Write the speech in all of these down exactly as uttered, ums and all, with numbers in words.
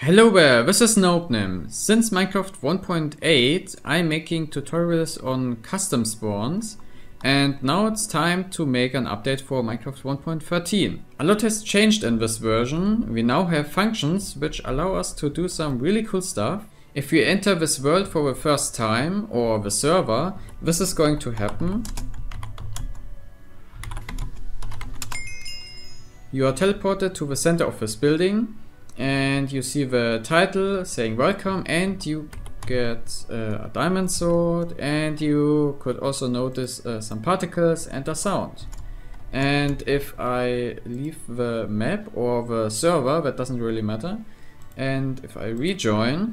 Hello there, this is Nopenim. Since Minecraft one point eight, I'm making tutorials on custom spawns, and now it's time to make an update for Minecraft one point thirteen. A lot has changed in this version. We now have functions which allow us to do some really cool stuff. If we enter this world for the first time, or the server, this is going to happen. You are teleported to the center of this building, and you see the title saying welcome, and you get uh, a diamond sword, and you could also notice uh, some particles and a sound. And if I leave the map or the server, that doesn't really matter, and if I rejoin,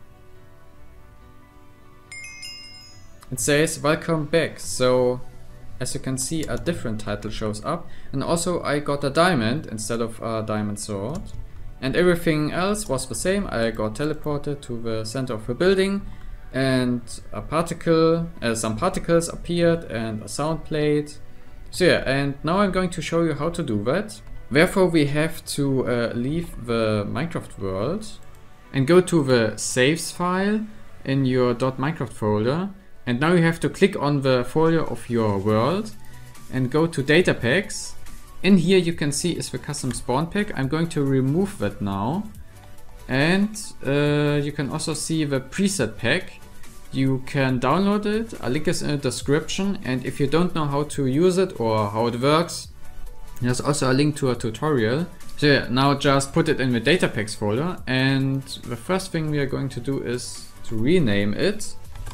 it says welcome back. So as you can see, a different title shows up, and also I got a diamond instead of a diamond sword. And everything else was the same. I got teleported to the center of the building, and a particle, uh, some particles appeared and a sound played. So yeah, and now I'm going to show you how to do that. Therefore we have to uh, leave the Minecraft world and go to the saves file in your .minecraft folder. And now you have to click on the folder of your world and go to data packs. In here you can see is the custom spawn pack. I'm going to remove that now. And uh, you can also see the preset pack. You can download it. A link is in the description. And if you don't know how to use it or how it works, there's also a link to a tutorial. So yeah, now just put it in the data packs folder. And the first thing we are going to do is to rename it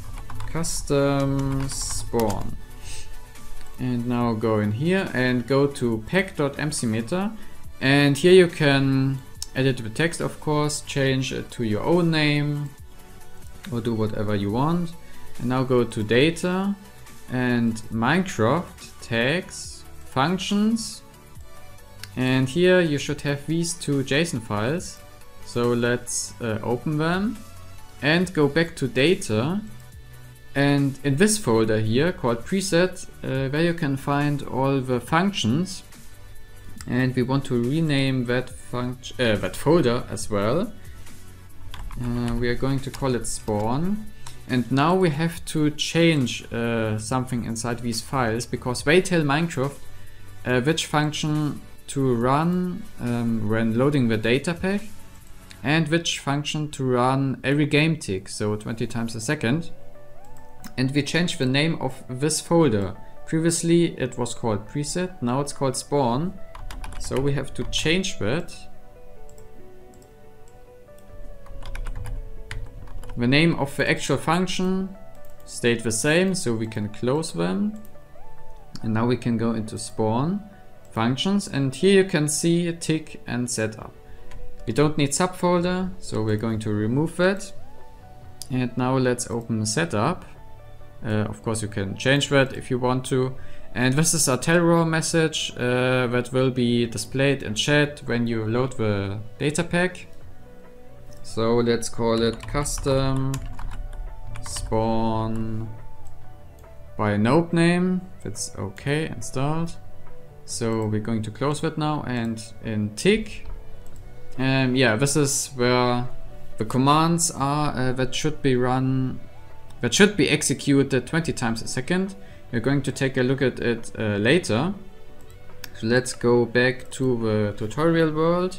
custom spawn. And now go in here and go to pack.mcmeter, and here you can edit the text, of course, change it to your own name or do whatever you want. And now go to data and Minecraft tags functions, and here you should have these two JSON files. So let's uh, open them and go back to data. And in this folder here called preset, uh, where you can find all the functions, and we want to rename that function, uh, that folder as well. Uh, we are going to call it spawn. And now we have to change uh, something inside these files, because they tell Minecraft uh, which function to run um, when loading the data pack, and which function to run every game tick, so twenty times a second. And we changed the name of this folder. Previously it was called preset, now it's called spawn. So we have to change that. The name of the actual function stayed the same, so we can close them. And now we can go into spawn functions, and here you can see tick and setup. We don't need subfolder, so we're going to remove that. And now let's open setup. Uh, of course you can change that if you want to. And this is a tellraw message uh, that will be displayed in chat when you load the data pack. So let's call it custom spawn by Nopenim. That's okay, installed. So we're going to close that now, and in tick, um, yeah, this is where the commands are uh, that should be run that should be executed twenty times a second. We're going to take a look at it uh, later. So let's go back to the tutorial world.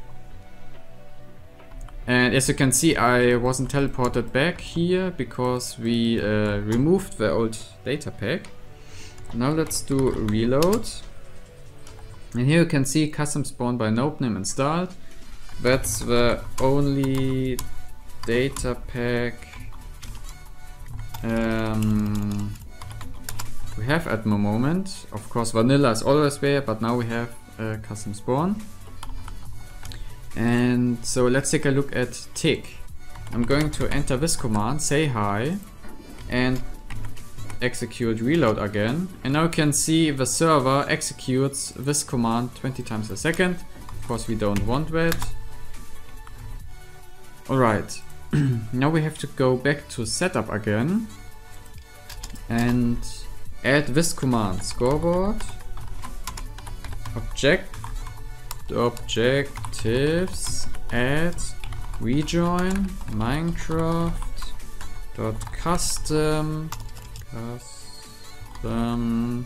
And as you can see, I wasn't teleported back here because we uh, removed the old data pack. Now let's do reload. And here you can see custom spawn by Nopenim installed. That's the only data pack Um, we have at the moment. Of course vanilla is always there, but now we have uh, custom spawn. And so let's take a look at tick. I'm going to enter this command, say hi, and execute reload again. And now you can see the server executes this command twenty times a second. Of course we don't want that. Alright. Now we have to go back to setup again and add this command, scoreboard object objectives add rejoin Minecraft dot custom custom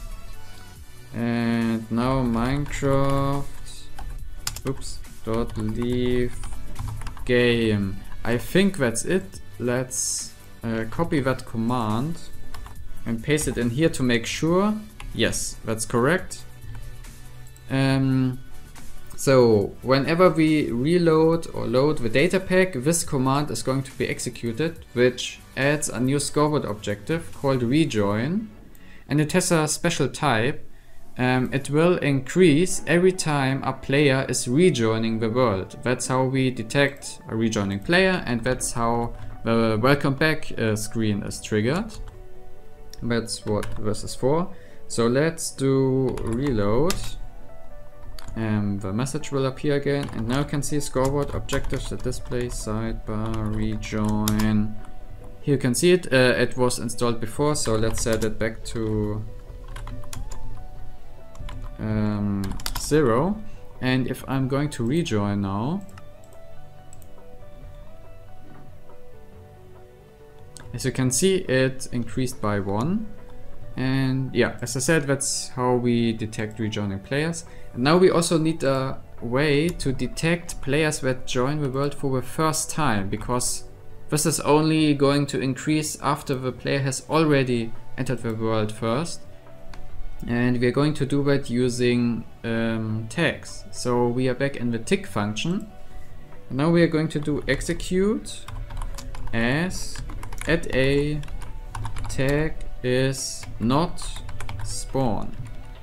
and now Minecraft oops dot leave game. I think that's it. Let's uh, copy that command and paste it in here to make sure. Yes, that's correct. Um, so whenever we reload or load the data pack, this command is going to be executed, which adds a new scoreboard objective called rejoin, and it has a special type. Um, it will increase every time a player is rejoining the world. That's how we detect a rejoining player, and that's how the welcome back uh, screen is triggered. That's what this is for. So let's do reload, and the message will appear again, and now you can see scoreboard objectives at display sidebar rejoin. Here you can see it. Uh, it was installed before, so let's set it back to um, zero. And if I'm going to rejoin now, as you can see, it increased by one. And yeah, as I said, that's how we detect rejoining players. And now we also need a way to detect players that join the world for the first time, because this is only going to increase after the player has already entered the world first. And we are going to do that using um, tags. So we are back in the tick function. And now we are going to do execute as add a tag is not spawn,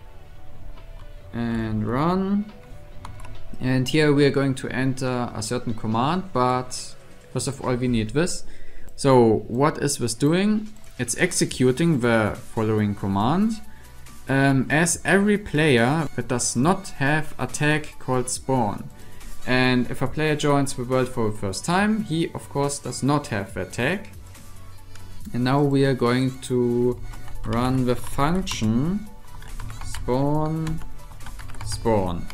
and run. And here we are going to enter a certain command, but first of all we need this. So what is this doing? It's executing the following command. Um, as every player that does not have a tag called spawn. And if a player joins the world for the first time, he of course does not have that tag. And now we are going to run the function spawn spawn.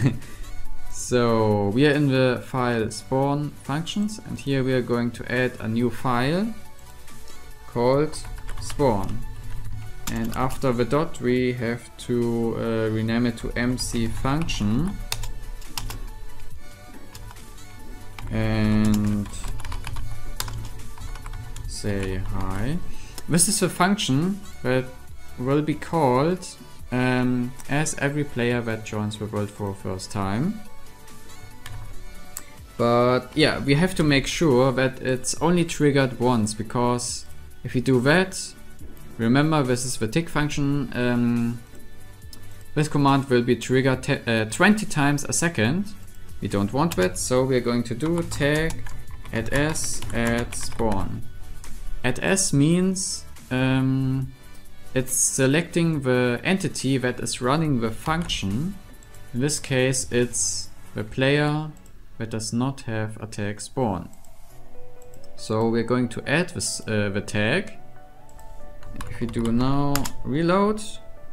So we are in the file spawn functions, and here we are going to add a new file called spawn. And after the dot we have to uh, rename it to mc function and say hi. This is a function that will be called um, as every player that joins the world for the first time. But yeah, we have to make sure that it's only triggered once, because if we do that, remember this is the tick function, um, this command will be triggered uh, twenty times a second. We don't want that, so we're going to do tag add s add spawn. Add s means um, it's selecting the entity that is running the function. In this case it's the player that does not have a tag spawn. So we're going to add this, uh, the tag. If we do now reload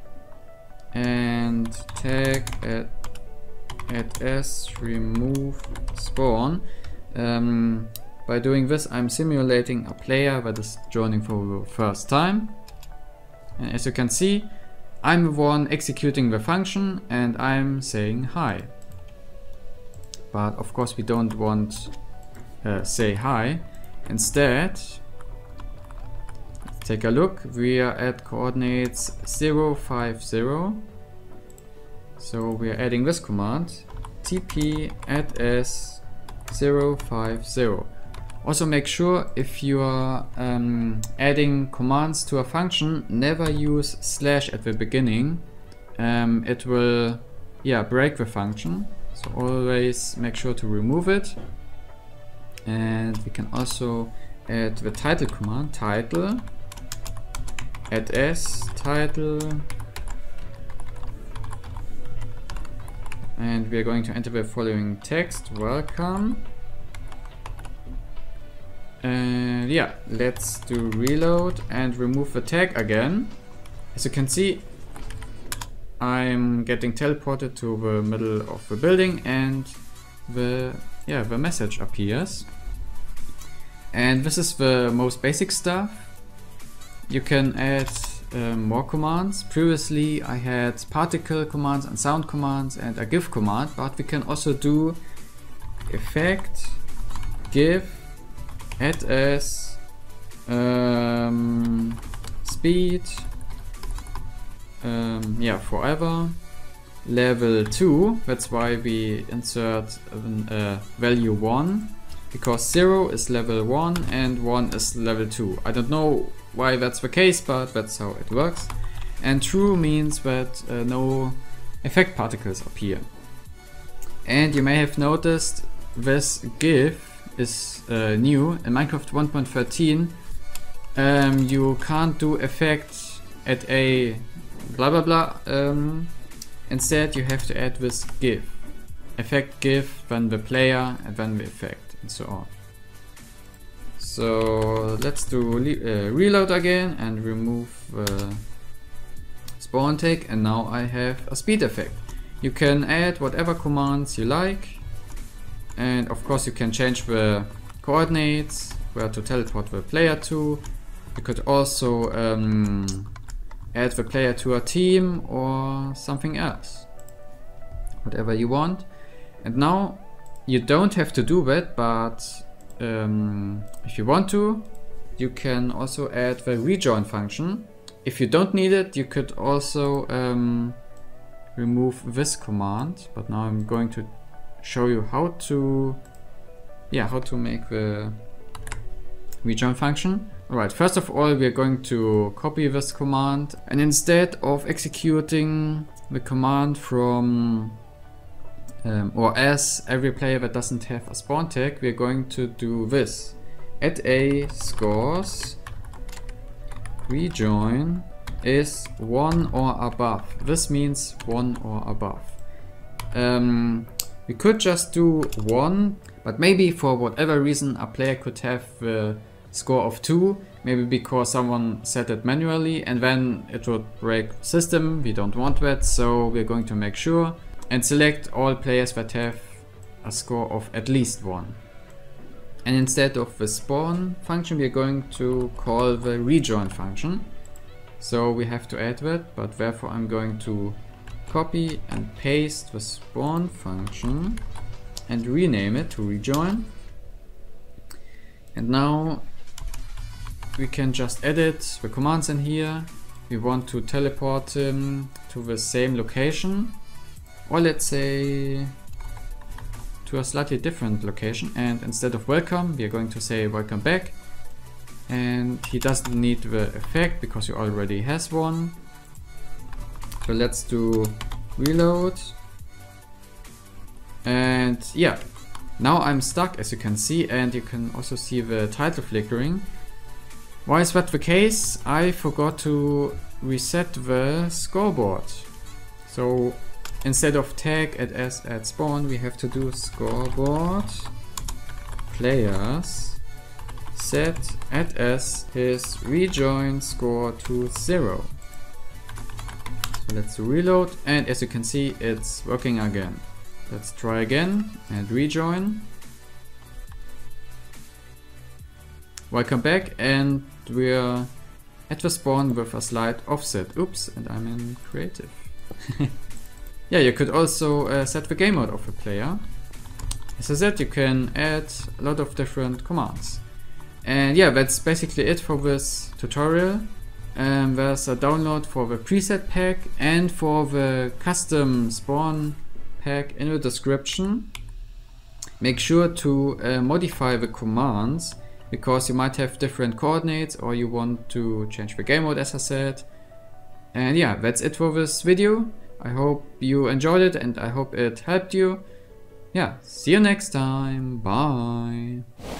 and tag add, add s remove spawn, um, by doing this I'm simulating a player that is joining for the first time. And as you can see, I'm the one executing the function and I'm saying hi. But of course we don't want uh, say hi. Instead, let's take a look. We are at coordinates zero five zero. So we are adding this command tp add s zero five zero. Also make sure if you are um, adding commands to a function, never use slash at the beginning. Um, it will yeah, break the function. So always make sure to remove it. And we can also add the title command, title, add s, title. And we are going to enter the following text, welcome. And yeah, let's do reload and remove the tag again. As you can see, I'm getting teleported to the middle of the building, and the yeah, the message appears. And this is the most basic stuff. You can add uh, more commands. Previously I had particle commands and sound commands and a GIF command, but we can also do effect, GIF, add as, um, speed, um, yeah, forever, level two. That's why we insert a uh, value one, because zero is level one and one is level two. I don't know why that's the case, but that's how it works. And true means that uh, no effect particles appear. And you may have noticed this GIF is uh, new in Minecraft one point thirteen. Um, you can't do effect at a blah blah blah. Um, instead you have to add this GIF. Effect GIF, then the player, and then the effect, and so on. So let's do uh, reload again and remove uh, spawn tick, and now I have a speed effect. You can add whatever commands you like, and of course you can change the coordinates, where to teleport the player to. You could also um, add the player to a team or something else, whatever you want. And now you don't have to do that, but um, if you want to, you can also add the rejoin function. If you don't need it, you could also um, remove this command, but now I'm going to show you how to yeah how to make the rejoin function. Alright, first of all we are going to copy this command, and instead of executing the command from um, or as every player that doesn't have a spawn tag, we are going to do this. Add a scores rejoin is one or above. This means one or above. Um, we could just do one, but maybe for whatever reason a player could have the score of two, maybe because someone set it manually, and then it would break the system. We don't want that, so we're going to make sure and select all players that have a score of at least one. And instead of the spawn function, we're going to call the rejoin function. So we have to add that, but therefore I'm going to copy and paste the spawn function and rename it to rejoin. And now we can just edit the commands in here. We want to teleport him to the same location, or let's say to a slightly different location, and instead of welcome we are going to say welcome back. And he doesn't need the effect because he already has one. So let's do reload. And yeah, now I'm stuck, as you can see, and you can also see the title flickering. Why is that the case? I forgot to reset the scoreboard. So instead of tag at s at spawn, we have to do scoreboard players set at s his rejoin score to zero. So let's do reload, and as you can see it's working again. Let's try again and rejoin. Welcome back, and we're at the spawn with a slight offset. Oops, and I'm in creative. Yeah, you could also uh, set the game mode of the player. As I said, you can add a lot of different commands. And yeah, that's basically it for this tutorial. Um, there's a download for the preset pack and for the custom spawn pack in the description. Make sure to uh, modify the commands, because you might have different coordinates or you want to change the game mode, as I said. And yeah, that's it for this video. I hope you enjoyed it and I hope it helped you. Yeah, see you next time. Bye.